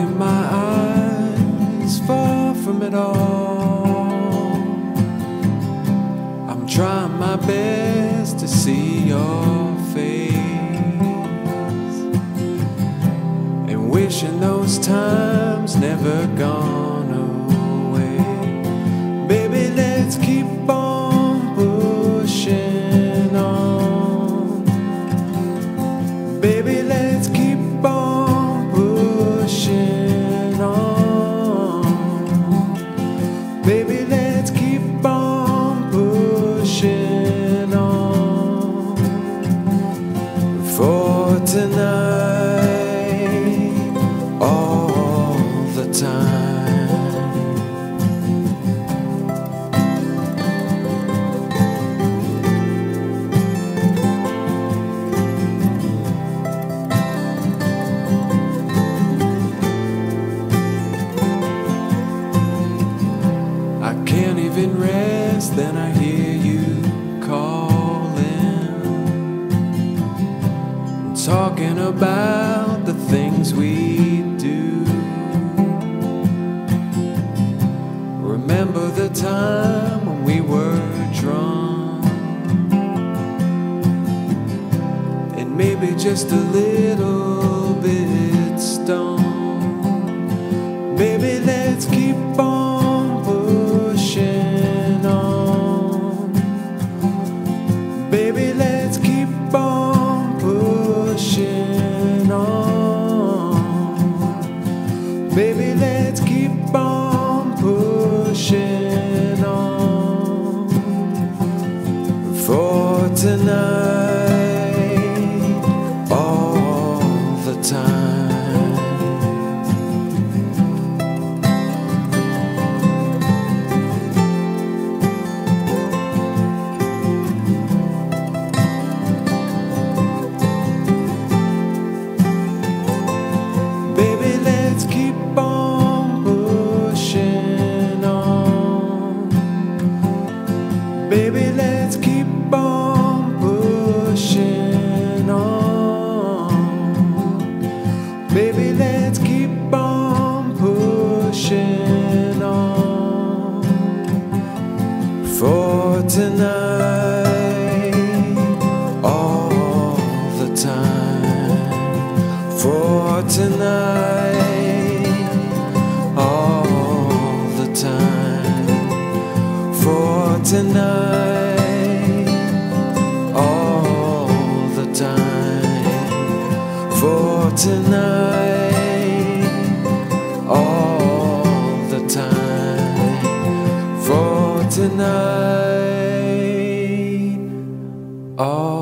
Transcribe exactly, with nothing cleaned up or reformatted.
in my eyes, far from it all. I'm trying my best to see your face, and wishing those times never gone away. Baby, let's keep on pushing on. Baby, let's keep on pushing on. Baby, let's keep on pushing on. For tonight, all the time. I can't even rest, then I hear you calling, talking about the things we do. Remember the time when we were drunk, and maybe just a little bit stoned. Baby, let's keep on pushing on. Baby, let's keep on pushing on. Baby, let's keep on pushing on. For tonight, all the time. Baby, let's keep on pushing on. Baby, let's keep on pushing on. Baby, let's keep on pushing on. For tonight, all the time. For tonight, all the time. For tonight, all the time. For tonight, all the time. For tonight, all